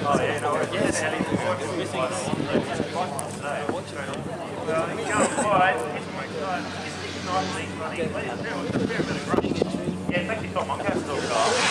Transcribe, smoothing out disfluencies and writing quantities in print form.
Oh, yeah, no, yes, Elliot Wylie was missing today. Well, he can't fight. He's nicely running. Yeah, it's actually Tom Moncastle car.